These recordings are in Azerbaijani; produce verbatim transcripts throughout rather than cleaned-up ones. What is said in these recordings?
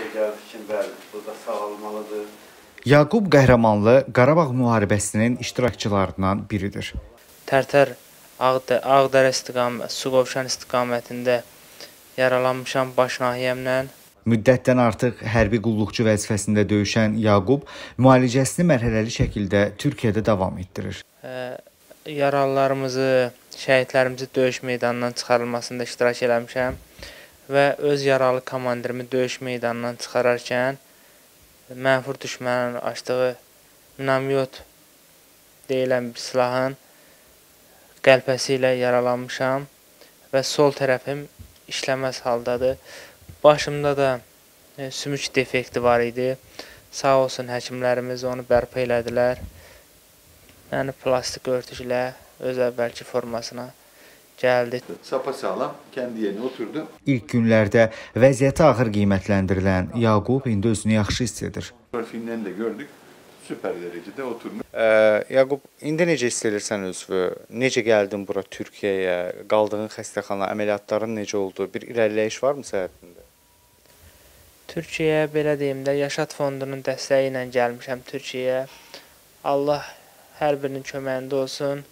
gəldi ki, bəli, bu da sağalmalıdır. Yaqub Qəhrəmanlı Qarabağ müharibəsinin iştirakçılarından biridir. Tərtər Ağdərə istiqamət, Suqovuşan istiqamətində yaralanmışam baş nahiyəmlə. Müddətdən artıq hərbi qulluqçu vəzifəsində döyüşən Yaqub müalicəsini mərhələli şəkildə Türkiyədə davam etdirir. Yaralılarımızı, şəhidlərimizi döyüş meydanından çıxarılmasında iştirak eləmişəm və öz yaralı komandirimi döyüş meydanından çıxararkən mənfur düşmənin açdığı minamyot deyilən bir silahın qəlpəsi ilə yaralanmışam və sol tərəfim işləməz haldadır. Başımda da e, sümük defekti var idi. Sağ olsun həkimlərimiz onu bərpa elədilər. Yəni plastik örtüklə öz əvvəlki formasına gəldi. Sapasağlam kendi yerine oturdu. İlk günlərdə vəziyyəti ağır qiymətləndirilən Yaqub indi özünü yaxşı hiss edir. Filmlerini de gördük. Süper derecede oturmuş. Ə, Yaqub, indi necə hiss edirsən özünü? Necə gəldin bura Türkiyəyə? Qaldığın xəstəxana, əməliyyatların necə oldu? Bir irəliləyiş varmı səhhətində? Türkiyəyə belə deyim də, Yaşad Fondunun dəstəyi ilə gəlmişəm Türkiyəyə. Allah hər birinin köməyində olsun.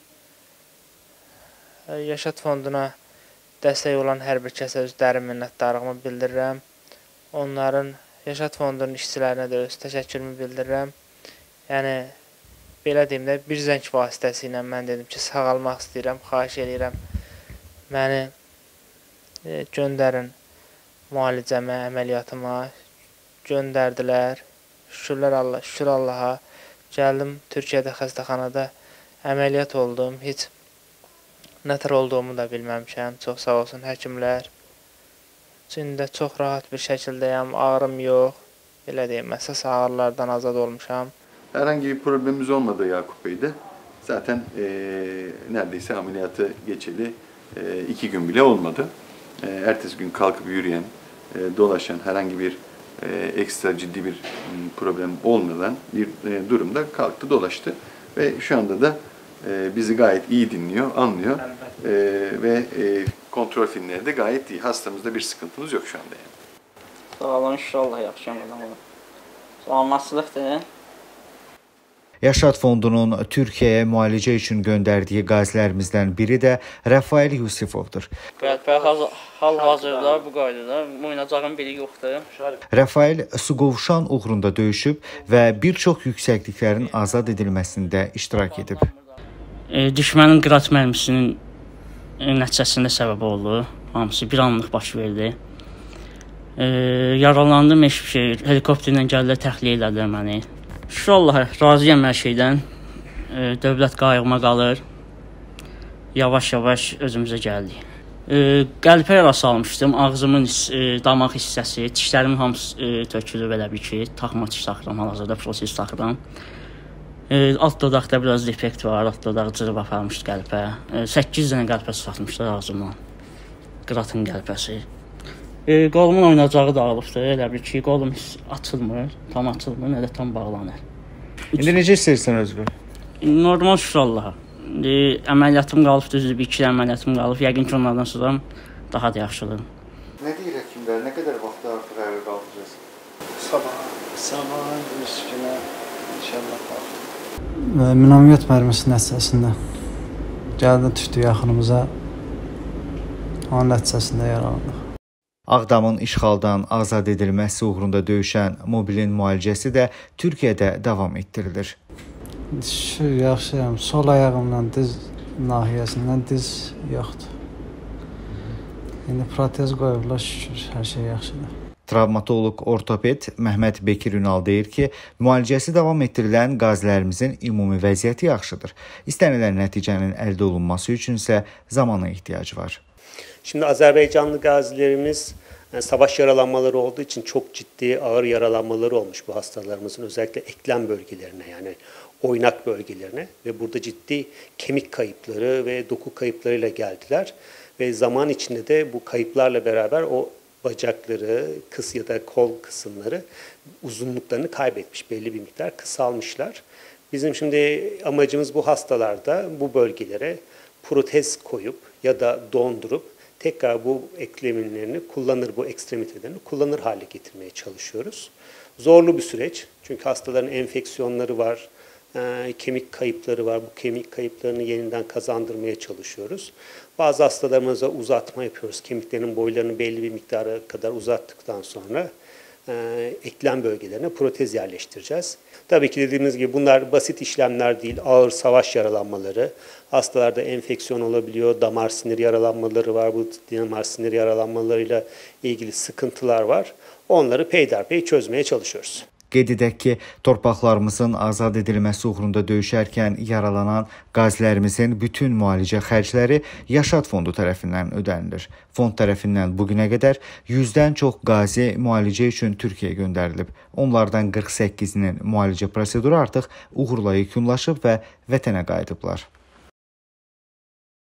Yaşad Fonduna dəstək olan hər bir kəsə öz dərin minnətdarlığımı bildirirəm. Onların, Yaşad Fondunun işçilərinə də öz təşəkkürümü bildirirəm. Yəni, belə deyim də, bir zəng vasitəsi ilə mən dedim ki, sağalmaq istəyirəm, xahiş edirəm. Məni e, göndərin müalicəmə, əməliyyatıma göndərdilər. Şükürlər Allah, şükür Allaha. Gəldim Türkiyədə xəstəxanada əməliyyat oldum. Heç nətər olduğumu da bilməmişəm. Çox sağ olsun həkimlər. İçində çox rahat bir şəkildəyəm, ağrım yox. Belə deyim, əsas ağrılardan azad olmuşam. Herhangi bir problemimiz olmadı Yakup Bey'de. Zaten e, neredeyse ameliyatı geçeli e, iki gün bile olmadı. E, ertesi gün kalkıp yürüyen, e, dolaşan, herhangi bir e, ekstra ciddi bir problem olmadan bir e, durumda kalktı, dolaştı. Ve şu anda da e, bizi gayet iyi dinliyor, anlıyor. E, ve e, kontrol filmleri de gayet iyi. Hastamızda bir sıkıntımız yok şu anda yani. Sağ olun, inşallah yaxşıyam. Sağolmasılıqdır. Yaşad Fondunun Türkiyəyə müalicə üçün göndərdiyi qazilərimizdən biri də Rafael Yusifovdur. Qəlpə hal-hazırda bu qaydada oynayacağım biri yoxdur. Rafael Suqovuşan uğrunda döyüşüb və bir çox yüksəkliklərin azad edilməsində iştirak edib. E, düşmənin qırat mərmisinin nəticəsində səbəb oldu. Hamısı bir anlıq baş verdi. E, yaralandım, heç bir şey. Helikopterlə gəldilər, təxliyə elədilər məni. Şükür Allaha, razıyam hər şeydən. E, dövlət qayğıma qalır. Yavaş-yavaş özümüzə gəldik. E, qəlpə yarası almışdım. Ağzımın e, damaq hissəsi, dişlərimin hamısı e, tökülür belə bir ki, taxma diş taxıram, hal-hazırda proses taxıram. E, alt dodaqda biraz defekt var, alt dodaq cırıb aparmışdı qəlpə. E, səkkiz dənə qəlpə satmışlar ağzımdan. Qıratın qəlpəsi. E, qolumun oynacağı da alıbdır, elə bir ki, qolum açılmır, tam açılmır, nə də tam bağlanır. İndi necə istəyirsən özünü? Normal şükür Allaha. E, əməliyyatım qalıb, düzdür, bir iki əməliyyatım qalıb, yəqin ki, onlardan sonra daha da yaxşıdır. Nə deyir həkimlər, nə qədər vaxtda artıq ayağa qalxacağız? Sabah, sabah, üç günə inşallah qalxır. Minamyot mərmisi nəticəsində gəldi, düşdü yaxınımıza, onun nəticəsində yaralandıq. Ağdamın işğaldan azad edilməsi uğrunda döyüşən mobilin müalicəsi də Türkiyədə davam etdirilir. Şükür, yaxşıyam. Sol ayağımdan diz nahiyəsindən diz yoxdur. İndi protez qoyublar, şükür, hər şey yaxşıdır. Travmatoloq ortoped Məhməd Bekir Ünal deyir ki, müalicəsi davam etdirilən qazilərimizin ümumi vəziyyəti yaxşıdır. İstənilən nəticənin əldə olunması üçün isə zamana ehtiyac var. Şimdi Azerbaycanlı gazilerimiz yani savaş yaralanmaları olduğu için çok ciddi ağır yaralanmaları olmuş bu hastalarımızın, özellikle eklem bölgelerine, yani oynak bölgelerine ve burada ciddi kemik kayıpları ve doku kayıplarıyla geldiler ve zaman içinde de bu kayıplarla beraber o bacakları, kıs ya da kol kısımları uzunluklarını kaybetmiş, belli bir miktar kısalmışlar. Bizim şimdi amacımız bu hastalarda bu bölgelere protez koyup ya da dondurup tekrar bu eklemlerini kullanır, bu ekstremitelerini kullanır hale getirmeye çalışıyoruz. Zorlu bir süreç çünkü hastaların enfeksiyonları var, e, kemik kayıpları var. Bu kemik kayıplarını yeniden kazandırmaya çalışıyoruz. Bazı hastalarımıza uzatma yapıyoruz. Kemiklerin boylarını belli bir miktara kadar uzattıktan sonra e, eklem bölgelerine protez yerleştireceğiz. Tabii ki dediğimiz gibi bunlar basit işlemler değil, ağır savaş yaralanmaları. Hastalarda enfeksiyon olabiliyor, damar sinir yaralanmaları var, bu damar sinir yaralanmalarıyla ilgili sıkıntılar var. Onları peyderpey çözmeye çalışıyoruz. Qeyd edək ki, torpaqlarımızın azad edilməsi uğrunda döyüşərkən yaralanan qazilərimizin bütün müalicə xərcləri Yaşad Fondu tərəfindən ödənilir. Fond tərəfindən bugünə qədər yüzdən çox qazi müalicə üçün Türkiyəyə göndərilib. Onlardan qırx səkkizinin müalicə proseduru artıq uğurla yekunlaşıb və vətənə qayıdıblar.